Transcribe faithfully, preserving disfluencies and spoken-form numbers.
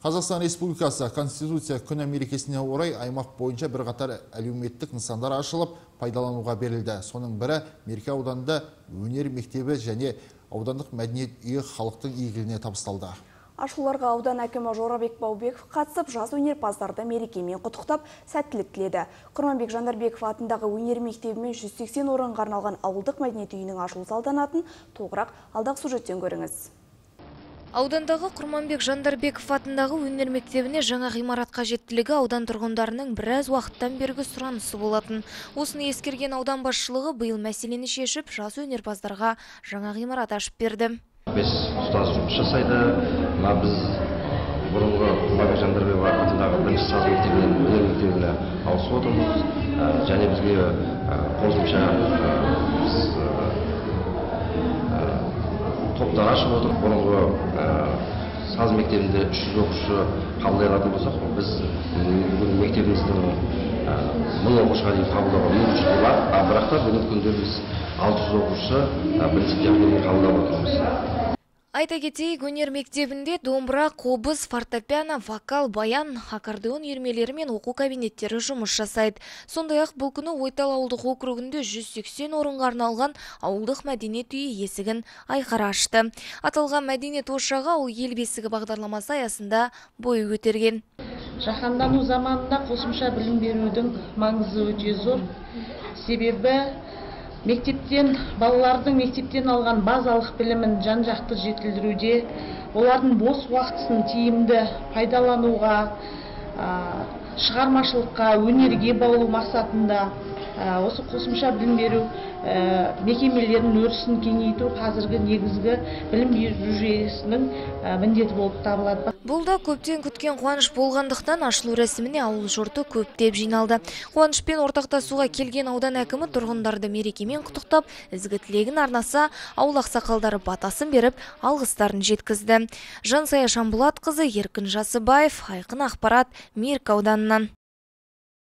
Қазақстан Республикасы Конституция күні мерекесіне орай аймақ бойынша бірқатар әлеуметтік нысандар ашылып, пайдалануға берілді. Соның бірі Мерке ауданында өнер мектебі және аудандық мәдениет үйі халықтың игілігіне табысталды. Ашыларға аудан әкімі Жорабек Баубеков қатысып, жас өнерпаздарды мерекемен құттықтап, сәттілік тіледі. Құрманбек Жандарбеков атындағы өнер мектебімен жүз сексен орынға арналған ауылдық мәдениет үйінің ашылу салтанатын толығырақ алдағы сюжеттен көріңіз. Аудандағы Құрманбек Жандарбеков атындағы өнер мектебіне жаңа ғимарат қажеттілігі аудан тұрғындарының біраз уақыттан бергі сұранысы болатын. Осыны ескерген аудан басшылығы биыл мәселені шешіп, жас өнерпаздарға жаңа ғимарат ашып берді. Бес ұстаз жұмыс жасайды. Мына біз бұрынғы Құрманбек Жандарбеков атындағы бірінші саз мектебінен өнер мектебіне ауысып отырмыз. Және бізге қосымша топтар ашып отыр. Бұрынғы саз мектебінде үш жүз оқушы қабылдай алатын болсақ, біз бүгін мектебіміздің мың оқушыға дейін қабылдауға мүмкіншілігі бар. Бірақ та бүгінгі күнде біз алты жүз оқушы бірінші мектебіне қабылдап отырмыз. Айта кетейік, өнер мектебінде домбыра, қобыз, фортепиано, вокал, баян, аккордеон үйірмелері мен оқу кабинеттері жұмыс жасайды. Сондай-ақ бұл күні Ойтал ауылдық округінде жүз сексен орынға арналған ауылдық мәдениет үйі есігін айқара ашты. Аталған мәдениет ошағы ол ел бесігі бағдарламасы аясында бой көтерген. Жаһандану заманында қосымша білім берудің маңызы өте зор. Себебі мектептен, балалардың мектептен алған базалық білімін жан-жақты жетілдіруде, олардың бос уақытын тиімді пайдалануға, шығармашылыққа, өнерге баулу мақсатында осы қосымша білім беру мекемелерінің өрісін кеңейту қазіргі негізгі білім беру жүйесінің міндеті болып табылады. Бұл да көптен күткен қуаныш болғандықтан ашылу рәсіміне ауыл жұрты көптеп жиналды. Қуанышпен ортақтасуға келген аудан әкімі тұрғындарды мерекемен құттықтап, ізгі тілегін арнаса, ауыл ақсақалдары батасын беріп, алғыстарын жеткізді. Жансая Шамбулатқызы, Еркін Жасыбаев, Айқын ақпарат, Меркі ауданынан.